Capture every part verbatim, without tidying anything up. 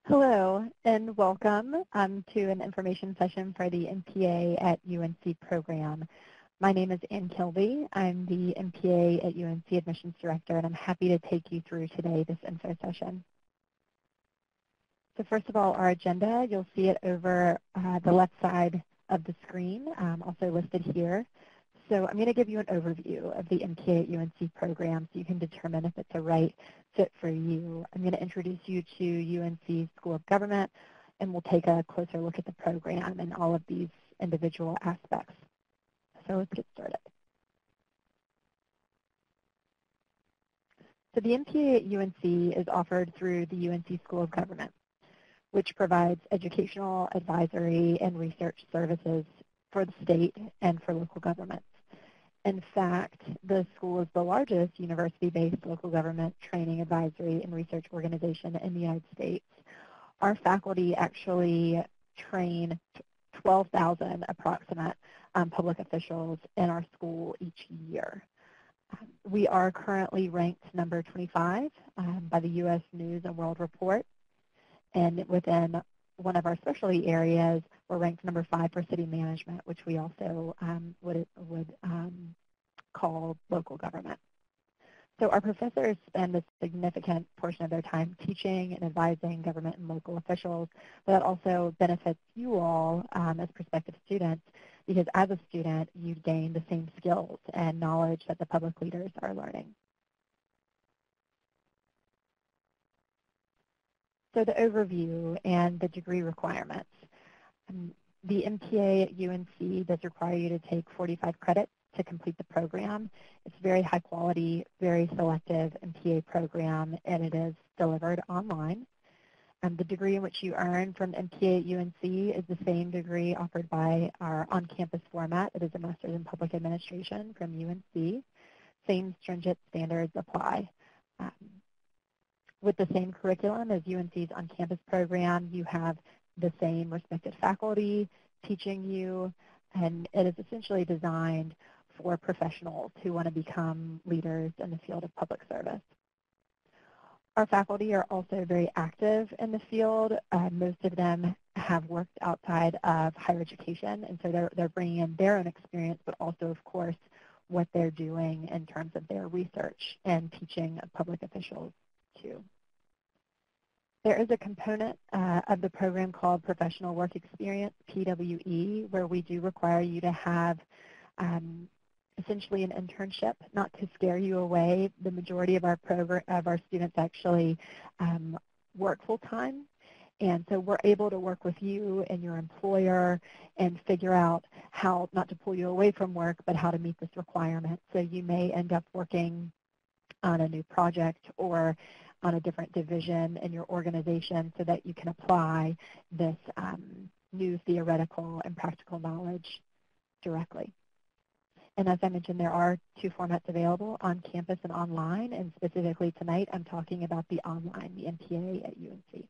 Hello and welcome um, to an information session for the M P A at U N C program. My name is Anne Kilby. I'm the M P A at U N C Admissions Director, and I'm happy to take you through today this info session. So first of all, our agenda, you'll see it over uh, the left side of the screen, um, also listed here. So I'm going to give you an overview of the M P A at U N C program so you can determine if it's a right fit for you. I'm going to introduce you to U N C School of Government, and we'll take a closer look at the program and all of these individual aspects. So let's get started. So the M P A at U N C is offered through the U N C School of Government, which provides educational, advisory, and research services for the state and for local governments. In fact, the school is the largest university-based local government training, advisory, and research organization in the United States. Our faculty actually train twelve thousand approximate um, public officials in our school each year. Um, we are currently ranked number twenty-five um, by the U S News and World Report, and within one of our specialty areas, we're ranked number five for city management, which we also um, would, would um, call local government. So our professors spend a significant portion of their time teaching and advising government and local officials, but that also benefits you all um, as prospective students, because as a student, you gain the same skills and knowledge that the public leaders are learning. So the overview and the degree requirements. Um, the M P A at U N C does require you to take forty-five credits to complete the program. It's very high quality, very selective M P A program, and it is delivered online. Um, the degree in which you earn from M P A at U N C is the same degree offered by our on-campus format. It is a Master's in Public Administration from U N C. Same stringent standards apply. Um, With the same curriculum as U N C's on-campus program, you have the same respected faculty teaching you, and it is essentially designed for professionals who want to become leaders in the field of public service. Our faculty are also very active in the field. Uh, most of them have worked outside of higher education, and so they're, they're bringing in their own experience, but also, of course, what they're doing in terms of their research and teaching of public officials too. There is a component uh, of the program called Professional Work Experience, P W E, where we do require you to have um, essentially an internship, not to scare you away. The majority of our program, of our students actually um, work full-time, and so we're able to work with you and your employer and figure out how not to pull you away from work, but how to meet this requirement. So you may end up working on a new project or on a different division in your organization so that you can apply this um, new theoretical and practical knowledge directly. And as I mentioned, there are two formats available, on campus and online, and specifically tonight I'm talking about the online, the M P A at U N C.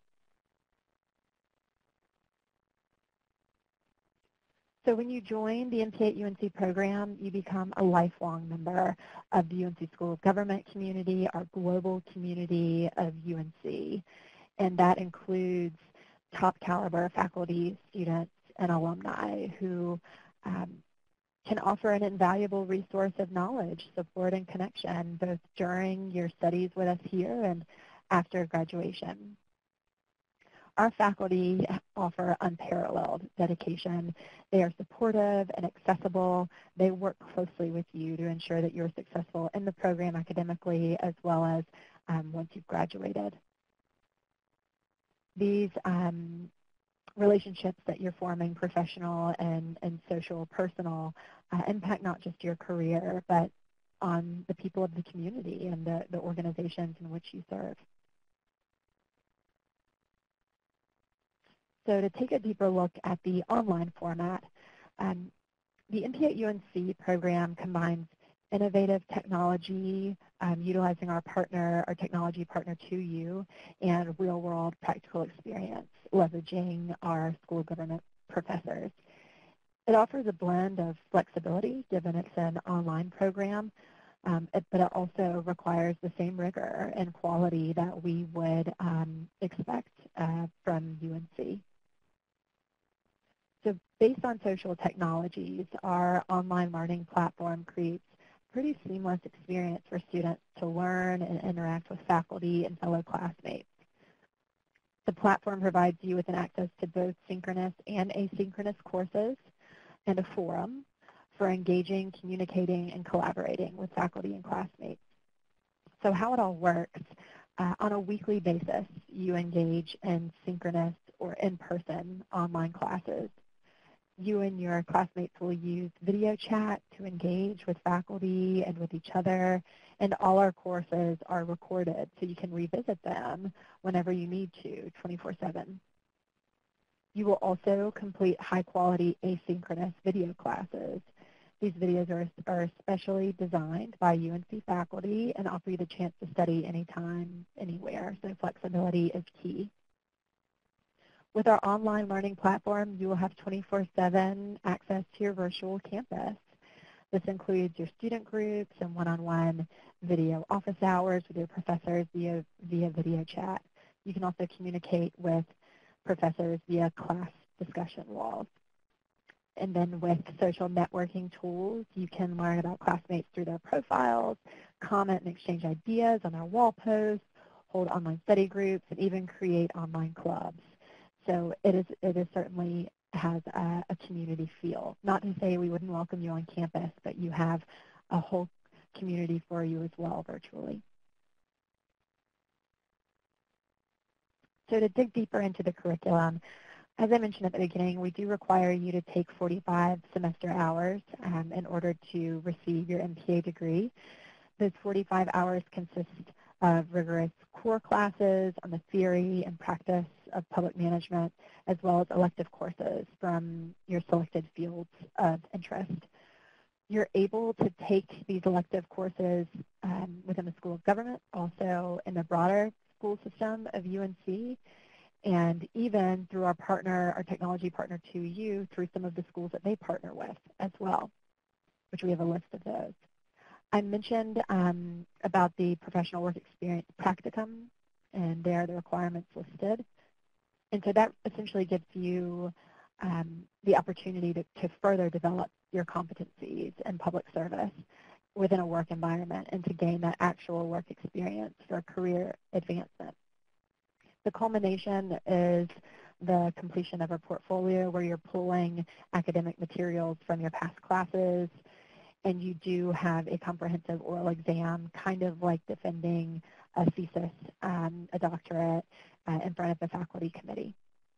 So when you join the M P A at U N C program, you become a lifelong member of the U N C School of Government community, our global community of U N C. And that includes top caliber faculty, students, and alumni who um, can offer an invaluable resource of knowledge, support, and connection, both during your studies with us here and after graduation. Our faculty offer unparalleled dedication. They are supportive and accessible. They work closely with you to ensure that you're successful in the program academically as well as um, once you've graduated. These um, relationships that you're forming, professional and, and social, personal, uh, impact not just your career, but on the people of the community and the, the organizations in which you serve. So to take a deeper look at the online format, um, the M P A at U N C program combines innovative technology, um, utilizing our partner, our technology partner two U, and real-world practical experience, leveraging our school of government professors. It offers a blend of flexibility, given it's an online program, um, it, but it also requires the same rigor and quality that we would um, expect uh, from from U N C. So based on social technologies, our online learning platform creates a pretty seamless experience for students to learn and interact with faculty and fellow classmates. The platform provides you with an access to both synchronous and asynchronous courses and a forum for engaging, communicating, and collaborating with faculty and classmates. So how it all works, uh, on a weekly basis, you engage in synchronous or in-person online classes. You and your classmates will use video chat to engage with faculty and with each other, and all our courses are recorded so you can revisit them whenever you need to, twenty-four seven. You will also complete high-quality asynchronous video classes. These videos are, are specially designed by U N C faculty and offer you the chance to study anytime, anywhere, so flexibility is key. With our online learning platform, you will have twenty-four seven access to your virtual campus. This includes your student groups and one-on-one video office hours with your professors via, via video chat. You can also communicate with professors via class discussion walls. And then with social networking tools, you can learn about classmates through their profiles, comment and exchange ideas on our wall posts, hold online study groups, and even create online clubs. So it is, it is certainly has a, a community feel. Not to say we wouldn't welcome you on campus, but you have a whole community for you as well virtually. So to dig deeper into the curriculum, as I mentioned at the beginning, we do require you to take forty-five semester hours um, in order to receive your M P A degree. Those forty-five hours consist of rigorous core classes on the theory and practice of public management, as well as elective courses from your selected fields of interest. You're able to take these elective courses um, within the School of Government, also in the broader school system of U N C, and even through our partner, our technology partner two U, through some of the schools that they partner with as well, which we have a list of those. I mentioned um, about the professional work experience practicum, and there are the requirements listed. And so that essentially gives you um, the opportunity to, to further develop your competencies in public service within a work environment and to gain that actual work experience for career advancement. The culmination is the completion of a portfolio where you're pulling academic materials from your past classes, and you do have a comprehensive oral exam, kind of like defending a thesis, um, a doctorate, uh, in front of the faculty committee.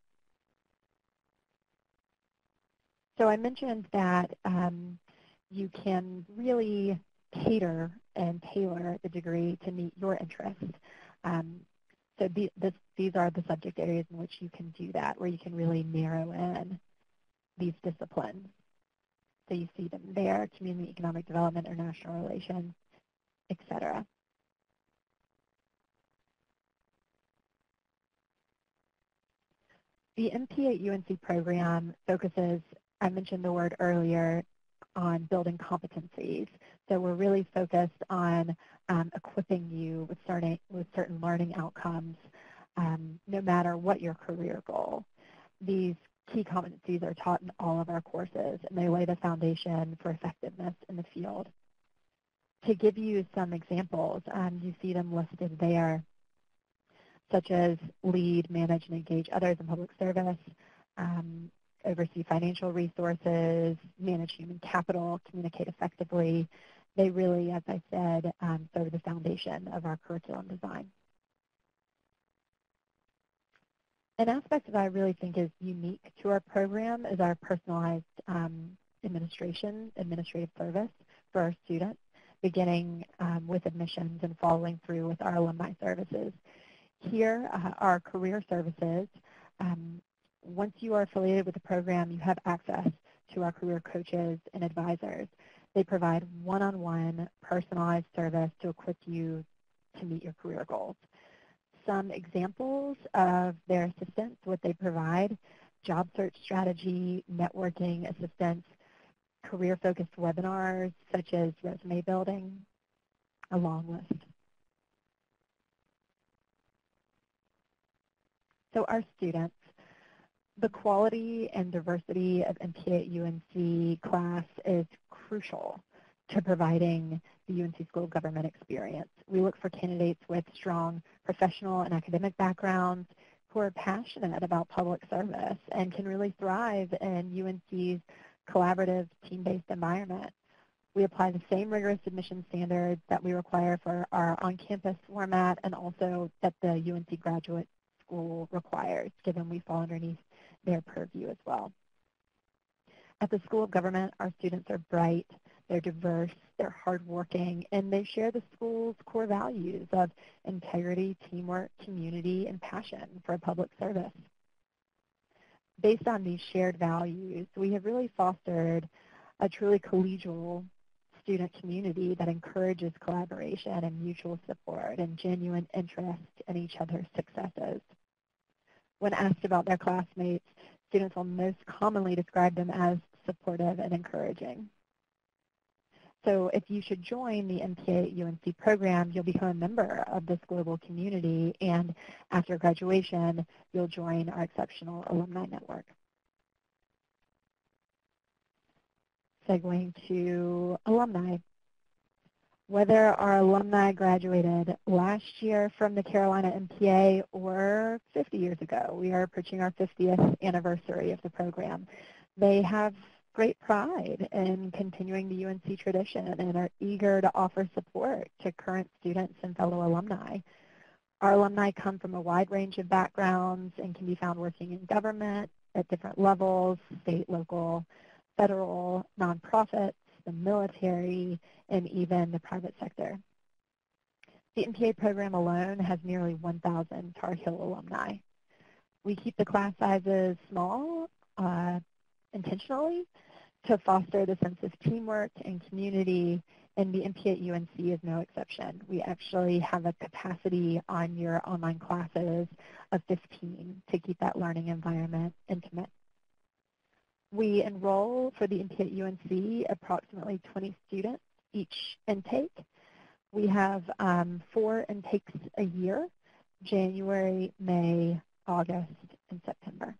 So I mentioned that um, you can really cater and tailor the degree to meet your interests. Um, so the, this, these are the subject areas in which you can do that, where you can really narrow in these disciplines. So you see them there: community economic development, international relations, et cetera. The M P A U N C program focuses, I mentioned the word earlier, on building competencies. So we're really focused on um, equipping you with certain, with certain learning outcomes, um, no matter what your career goal. These key competencies are taught in all of our courses, and they lay the foundation for effectiveness in the field. To give you some examples, um, you see them listed there, such as lead, manage, and engage others in public service, um, oversee financial resources, manage human capital, communicate effectively. They really, as I said, um, serve the foundation of our curriculum design. An aspect that I really think is unique to our program is our personalized um, administration, administrative service for our students, beginning um, with admissions and following through with our alumni services. Here uh, are career services. Um, once you are affiliated with the program, you have access to our career coaches and advisors. They provide one-on-one personalized service to equip you to meet your career goals. Some examples of their assistance, what they provide: job search strategy, networking assistance, career-focused webinars such as resume building, a long list. So our students, the quality and diversity of M P A at U N C class is crucial to providing the U N C School of Government experience. We look for candidates with strong professional and academic backgrounds who are passionate about public service and can really thrive in U N C's collaborative, team-based environment. We apply the same rigorous admission standards that we require for our on-campus format and also that the U N C graduate school requires, given we fall underneath their purview as well. At the School of Government, our students are bright, they're diverse, they're hardworking, and they share the school's core values of integrity, teamwork, community, and passion for public service. Based on these shared values, we have really fostered a truly collegial student community that encourages collaboration and mutual support and genuine interest in each other's successes. When asked about their classmates, students will most commonly describe them as supportive and encouraging. So if you should join the M P A at U N C program, you'll become a member of this global community, and after graduation, you'll join our exceptional alumni network. Segueing to alumni. Whether our alumni graduated last year from the Carolina M P A or fifty years ago, we are approaching our fiftieth anniversary of the program. They have great pride in continuing the U N C tradition and are eager to offer support to current students and fellow alumni. Our alumni come from a wide range of backgrounds and can be found working in government at different levels, state, local, federal, nonprofits, the military, and even the private sector. The M P A program alone has nearly one thousand Tar Heel alumni. We keep the class sizes small uh, intentionally to foster the sense of teamwork and community, and the M P A at U N C is no exception. We actually have a capacity on your online classes of fifteen to keep that learning environment intimate. We enroll for the M P A at U N C approximately twenty students each intake. We have um, four intakes a year, January, May, August, and September.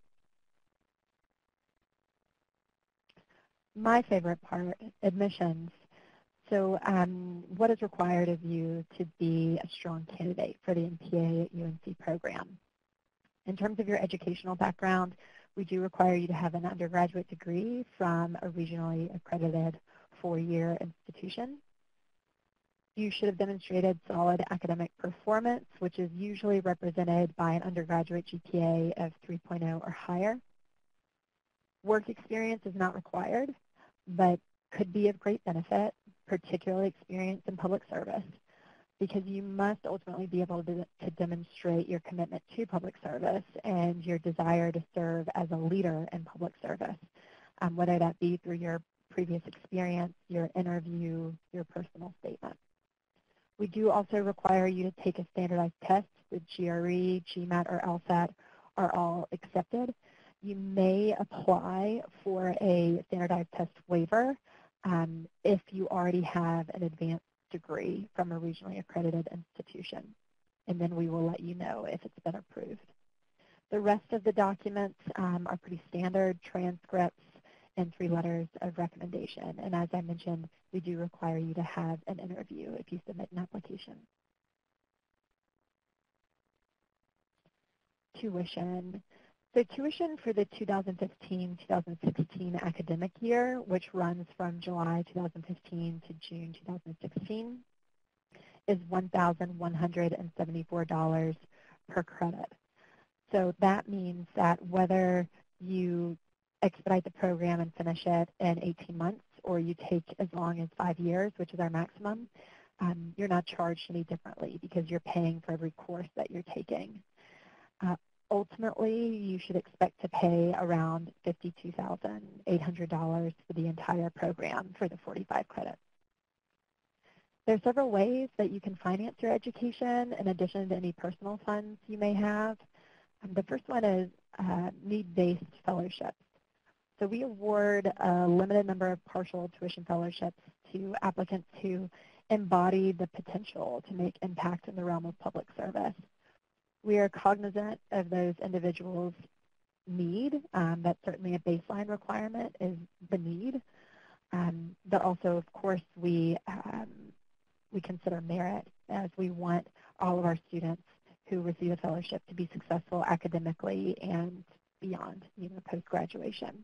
My favorite part, admissions. So um, what is required of you to be a strong candidate for the M P A at U N C program? In terms of your educational background, we do require you to have an undergraduate degree from a regionally accredited four-year institution. You should have demonstrated solid academic performance, which is usually represented by an undergraduate G P A of three point oh or higher. Work experience is not required, but could be of great benefit, particularly experience in public service, because you must ultimately be able to, to demonstrate your commitment to public service and your desire to serve as a leader in public service, um, whether that be through your previous experience, your interview, your personal statement. We do also require you to take a standardized test. The G R E, GMAT, or LSAT are all accepted. You may apply for a standardized test waiver um, if you already have an advanced degree from a regionally accredited institution, and then we will let you know if it's been approved. The rest of the documents um, are pretty standard, transcripts and three letters of recommendation. And as I mentioned, we do require you to have an interview if you submit an application. Tuition. So tuition for the two thousand fifteen two thousand sixteen academic year, which runs from July two thousand fifteen to June two thousand sixteen, is one thousand one hundred seventy-four dollars per credit. So that means that whether you expedite the program and finish it in eighteen months, or you take as long as five years, which is our maximum, um, you're not charged any differently because you're paying for every course that you're taking. Uh, ultimately, you should expect to pay around fifty-two thousand eight hundred dollars for the entire program for the forty-five credits. There are several ways that you can finance your education in addition to any personal funds you may have. Um, the first one is uh, need-based fellowships. So we award a limited number of partial tuition fellowships to applicants who embody the potential to make impact in the realm of public service. We are cognizant of those individuals' need. Um, that's certainly a baseline requirement is the need. Um, but also, of course, we, um, we consider merit as we want all of our students who receive a fellowship to be successful academically and beyond, you know, post-graduation.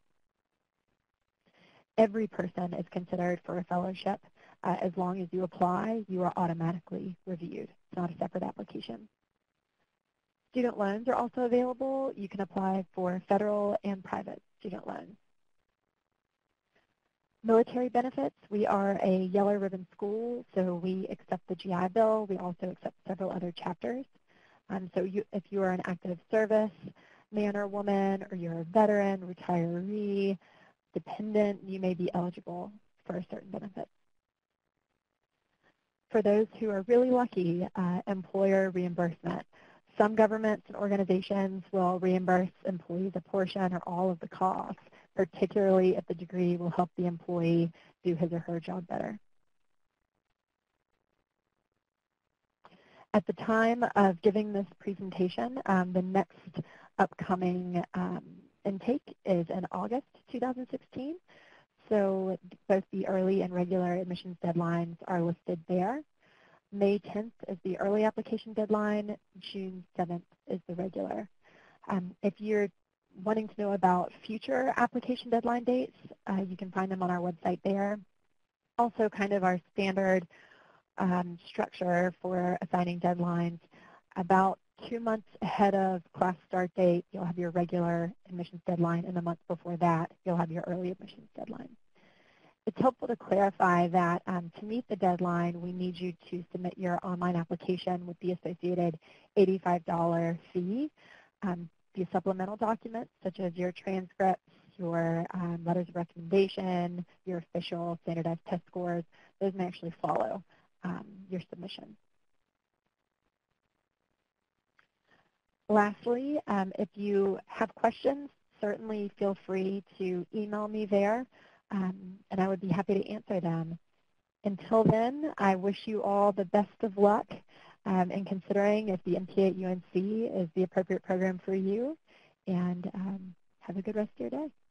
Every person is considered for a fellowship. Uh, as long as you apply, you are automatically reviewed. It's not a separate application. Student loans are also available. You can apply for federal and private student loans. Military benefits, we are a yellow ribbon school, so we accept the G I Bill. We also accept several other chapters. Um, so you, if you are an active service man or woman, or you're a veteran, retiree, dependent, you may be eligible for a certain benefit. For those who are really lucky, uh, employer reimbursement. Some governments and organizations will reimburse employees a portion or all of the costs, particularly if the degree will help the employee do his or her job better. At the time of giving this presentation, um, the next upcoming um, intake is in August two thousand sixteen. So both the early and regular admissions deadlines are listed there. May tenth is the early application deadline. June seventh is the regular. Um, if you're wanting to know about future application deadline dates, uh, you can find them on our website there. Also kind of our standard um, structure for assigning deadlines. About two months ahead of class start date, you'll have your regular admissions deadline, and the month before that, you'll have your early admissions deadline. It's helpful to clarify that um, to meet the deadline, we need you to submit your online application with the associated eighty-five dollar fee. Um, the supplemental documents, such as your transcripts, your um, letters of recommendation, your official standardized test scores, those may actually follow um, your submission. Lastly, um, if you have questions, certainly feel free to email me there. Um, and I would be happy to answer them. Until then, I wish you all the best of luck um, in considering if the M P A at U N C is the appropriate program for you, and um, have a good rest of your day.